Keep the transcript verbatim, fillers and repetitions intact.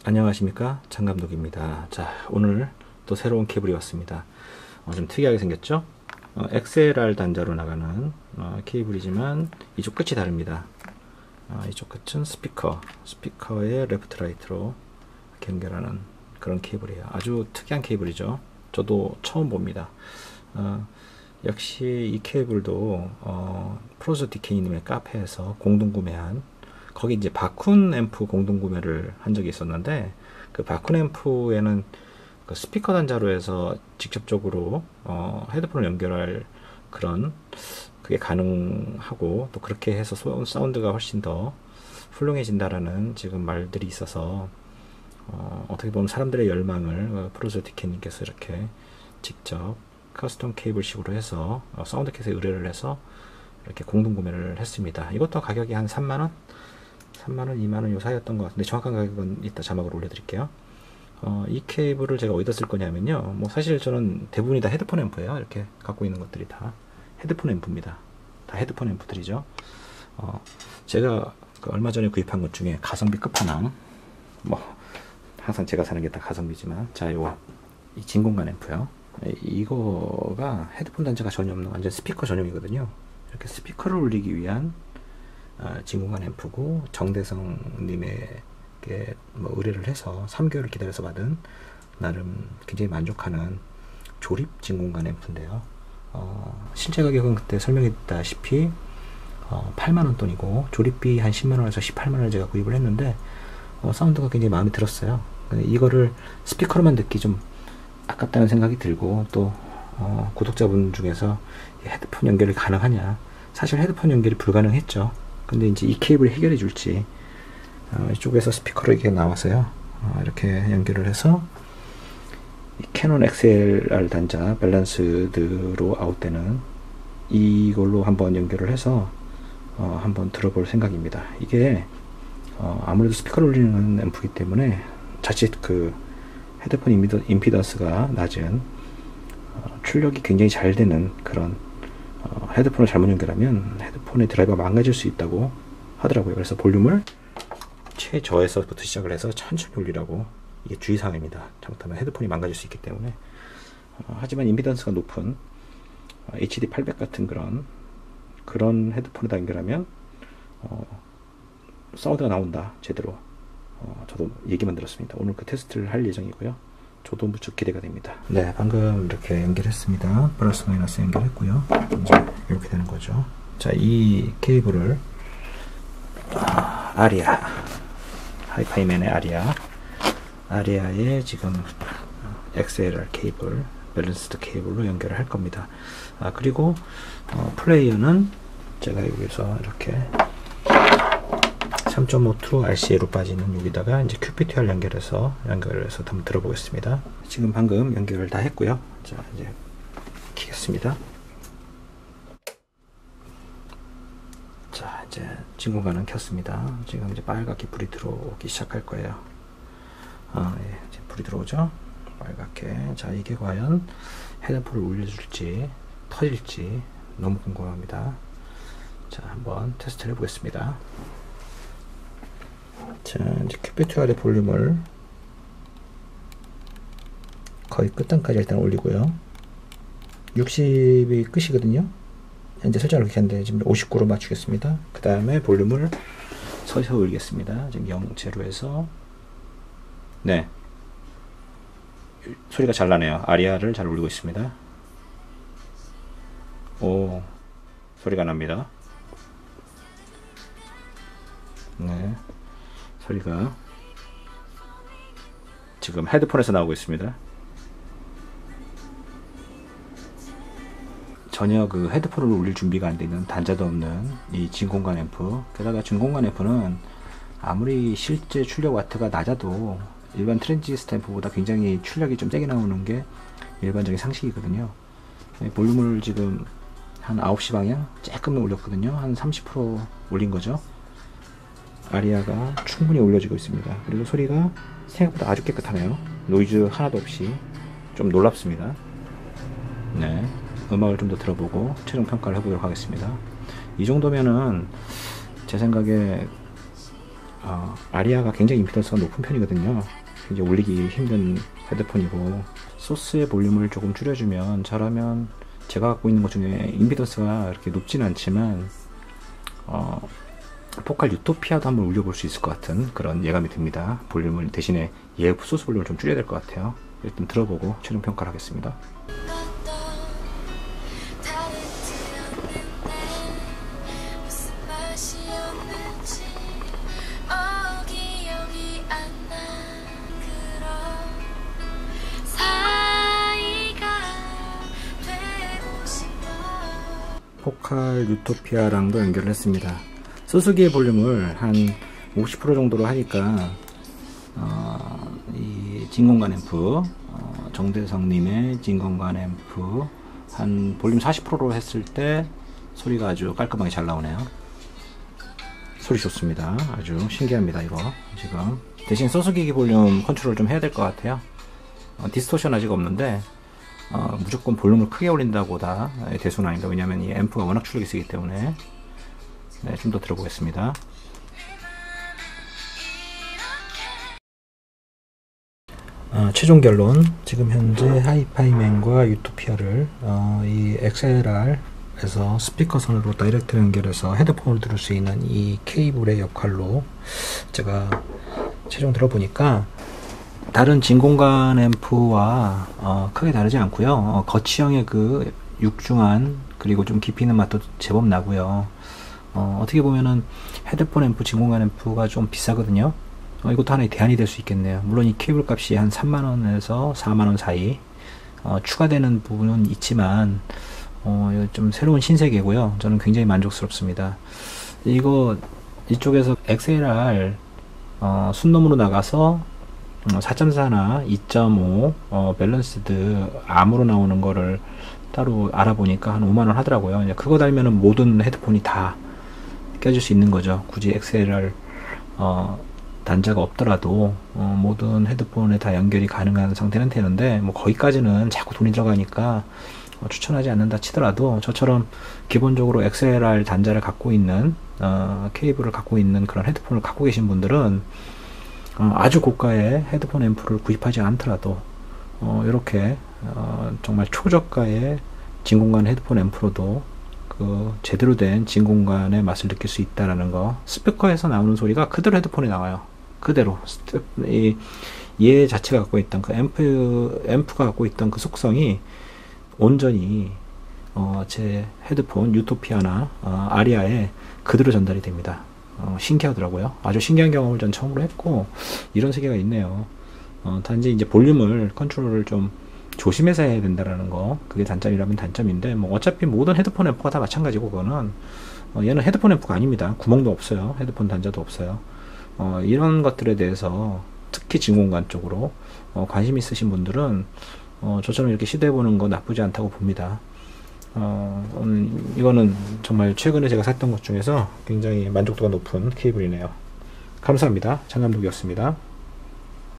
안녕하십니까, 장감독입니다. 자, 오늘 또 새로운 케이블이 왔습니다. 어, 좀 특이하게 생겼죠? 어, 엑스엘알 단자로 나가는 어, 케이블이지만 이쪽 끝이 다릅니다. 어, 이쪽 끝은 스피커 스피커의 레프트 라이트로 이렇게 연결하는 그런 케이블이에요. 아주 특이한 케이블이죠. 저도 처음 봅니다. 어, 역시 이 케이블도 어, 프로스디케이님의 카페에서 공동 구매한, 거기 이제 바쿤 앰프 공동 구매를 한 적이 있었는데, 그 바쿤 앰프에는 그 스피커 단자로 해서 직접적으로 어, 헤드폰을 연결할 그런 그게 가능하고, 또 그렇게 해서 소, 사운드가 훨씬 더 훌륭해진다라는 지금 말들이 있어서 어, 어떻게 보면 사람들의 열망을 어, 프로스디케이님께서 이렇게 직접 커스텀 케이블식으로 해서 어, 사운드캣에 의뢰를 해서 이렇게 공동 구매를 했습니다. 이것도 가격이 한 삼만원? 삼만원, 이만원 요 사이였던 것 같은데, 정확한 가격은 이따 자막으로 올려드릴게요. 어, 이 케이블을 제가 어디다 쓸 거냐면요, 뭐 사실 저는 대부분이 다 헤드폰 앰프예요. 이렇게 갖고 있는 것들이 다 헤드폰 앰프입니다. 다 헤드폰 앰프들이죠. 어, 제가 그 얼마 전에 구입한 것 중에 가성비 끝판왕, 뭐 항상 제가 사는 게 다 가성비지만, 자, 요 이 진공관 앰프요. 이거가 헤드폰 단자가 전혀 없는 완전 스피커 전용이거든요. 이렇게 스피커를 올리기 위한 어, 진공관 앰프고, 정대성님에게 뭐 의뢰를 해서 삼 개월을 기다려서 받은 나름 굉장히 만족하는 조립 진공관 앰프인데요. 어, 실제 가격은 그때 설명했다시피 어, 팔만원 돈이고, 조립비 한 십만원에서 십팔만원을 제가 구입을 했는데, 어, 사운드가 굉장히 마음에 들었어요. 이거를 스피커로만 듣기 좀 아깝다는 생각이 들고, 또 어, 구독자분 중에서 헤드폰 연결이 가능하냐, 사실 헤드폰 연결이 불가능했죠. 근데 이제 이 케이블이 해결해 줄지, 어, 이쪽에서 스피커로 이게 나와서요, 어, 이렇게 연결을 해서 이 캐논 엑스엘알 단자 밸런스드로 아웃되는 이걸로 한번 연결을 해서 어, 한번 들어볼 생각입니다. 이게 어, 아무래도 스피커를 올리는 앰프이기 때문에 자칫 그 헤드폰 임피더, 임피던스가 낮은 어, 출력이 굉장히 잘 되는 그런 어, 헤드폰을 잘못 연결하면 헤드폰의 드라이버가 망가질 수 있다고 하더라고요. 그래서 볼륨을 최저에서부터 시작을 해서 천천히 올리라고, 이게 주의사항입니다. 잘못하면 헤드폰이 망가질 수 있기 때문에. 어, 하지만 임피던스가 높은 어, 에이치디 팔백 같은 그런 그런 헤드폰에다 연결하면 어, 사운드가 나온다, 제대로. 어, 저도 얘기만 들었습니다. 오늘 그 테스트를 할 예정이고요. 저도 무척 기대가 됩니다. 네, 방금 이렇게 연결했습니다. 플러스 마이너스 연결했고요. 이제 이렇게 되는 거죠. 자, 이 케이블을 아, 아리아 하이파이맨의 아리아 아리아의 지금 엑스엘알 케이블, 밸런스드 케이블로 연결을 할 겁니다. 아, 그리고 어, 플레이어는 제가 여기서 이렇게 삼 점 오 트루 알씨에이로 빠지는 여기다가 이제 큐피티알 연결해서 연결해서 한번 들어보겠습니다. 지금 방금 연결을 다 했고요. 자, 이제 키겠습니다. 자, 이제 진공관은 켰습니다. 지금 이제 빨갛게 불이 들어오기 시작할 거예요. 아, 예, 이제 불이 들어오죠? 빨갛게. 자, 이게 과연 헤드폰을 올려줄지 터질지 너무 궁금합니다. 자, 한번 테스트를 해보겠습니다. 자, 이제 큐피티알의 볼륨을 거의 끝단까지 일단 올리고요. 육십이 끝이거든요. 현재 설정을 그렇게 하는데 지금 오십구로 맞추겠습니다. 그 다음에 볼륨을 서서 올리겠습니다. 지금 영, 제로에서 네, 소리가 잘 나네요. 아리아를 잘 올리고 있습니다. 오, 소리가 납니다. 네, 소리가 지금 헤드폰에서 나오고 있습니다. 전혀 그 헤드폰을 올릴 준비가 안 되는, 단자도 없는 이 진공관 앰프, 게다가 진공관 앰프는 아무리 실제 출력 와트가 낮아도 일반 트랜지스터 앰프보다 굉장히 출력이 좀 세게 나오는 게 일반적인 상식이거든요. 볼륨을 지금 한 아홉 시 방향 조금 올렸거든요. 한 삼십 퍼센트 올린 거죠. 아리아가 충분히 올려지고 있습니다. 그리고 소리가 생각보다 아주 깨끗하네요. 노이즈 하나도 없이 좀 놀랍습니다. 네, 음악을 좀 더 들어보고 최종 평가를 해보도록 하겠습니다. 이 정도면은 제 생각에 어, 아리아가 굉장히 임피던스가 높은 편이거든요. 굉장히 올리기 힘든 헤드폰이고, 소스의 볼륨을 조금 줄여주면, 잘하면 제가 갖고 있는 것 중에 임피던스가 이렇게 높지는 않지만 어, 포칼 유토피아도 한번 울려볼 수 있을 것 같은 그런 예감이 듭니다. 볼륨을 대신에 얘 소스 볼륨을 좀 줄여야 될 것 같아요. 일단 들어보고 최종 평가를 하겠습니다. 포칼 유토피아랑도 연결을 했습니다. 소스기의 볼륨을 한 오십 퍼센트 정도로 하니까 어, 이 진공관 앰프 어, 정대성님의 진공관 앰프 한 볼륨 사십 퍼센트로 했을 때 소리가 아주 깔끔하게 잘 나오네요. 소리 좋습니다. 아주 신기합니다. 이거 지금 대신 소스기기 볼륨 컨트롤 좀 해야 될 것 같아요. 어, 디스토션 아직 없는데 어, 무조건 볼륨을 크게 올린다고 다 대수는 아닙니다. 왜냐하면 이 앰프가 워낙 출력이 세기 때문에. 네, 좀 더 들어보겠습니다. 어, 최종 결론, 지금 현재 하이파이맨과 유토피아를 어, 이 엑스엘알에서 스피커 선으로 다이렉트 연결해서 헤드폰을 들을 수 있는 이 케이블의 역할로 제가 최종 들어보니까 다른 진공관 앰프와 어, 크게 다르지 않고요. 어, 거치형의 그 육중한 그리고 좀 깊이 있는 맛도 제법 나고요. 어, 어떻게 보면은 헤드폰 앰프, 진공관 앰프가 좀 비싸거든요. 어, 이것도 하나의 대안이 될 수 있겠네요. 물론 이 케이블 값이 한 삼만 원에서 사만 원 사이 어, 추가되는 부분은 있지만 어, 좀 새로운 신세계고요. 저는 굉장히 만족스럽습니다. 이거 이쪽에서 엑스엘알 어, 순놈으로 나가서 사 점 사나 이 점 오 어, 밸런스드 암으로 나오는 거를 따로 알아보니까 한 오만 원 하더라고요. 이제 그거 달면은 모든 헤드폰이 다 껴질 수 있는 거죠. 굳이 엑스엘알 어, 단자가 없더라도 어, 모든 헤드폰에 다 연결이 가능한 상태는 되는데 뭐 거기까지는 자꾸 돈이 들어가니까 어, 추천하지 않는다 치더라도 저처럼 기본적으로 엑스엘알 단자를 갖고 있는 어, 케이블을 갖고 있는 그런 헤드폰을 갖고 계신 분들은 어, 아주 고가의 헤드폰 앰프를 구입하지 않더라도 어, 이렇게 어, 정말 초저가의 진공관 헤드폰 앰프로도 그 제대로 된 진공관의 맛을 느낄 수 있다라는 거. 스피커에서 나오는 소리가 그대로 헤드폰에 나와요. 그대로 이, 얘 자체가 갖고 있던 그 앰프 앰프가 갖고 있던 그 속성이 온전히 어, 제 헤드폰 유토피아나 어, 아리아에 그대로 전달이 됩니다. 어, 신기하더라고요. 아주 신기한 경험을 전 처음으로 했고 이런 세계가 있네요. 어, 단지 이제 볼륨을 컨트롤을 좀 조심해서 해야 된다라는 거, 그게 단점이라면 단점인데 뭐 어차피 모든 헤드폰 앰프가 다 마찬가지고 그거는 어, 얘는 헤드폰 앰프가 아닙니다. 구멍도 없어요. 헤드폰 단자도 없어요. 어, 이런 것들에 대해서 특히 진공관 쪽으로 어, 관심 있으신 분들은 어, 저처럼 이렇게 시도해보는 거 나쁘지 않다고 봅니다. 어, 음, 이거는 정말 최근에 제가 샀던 것 중에서 굉장히 만족도가 높은 케이블이네요. 감사합니다. 장감독이었습니다.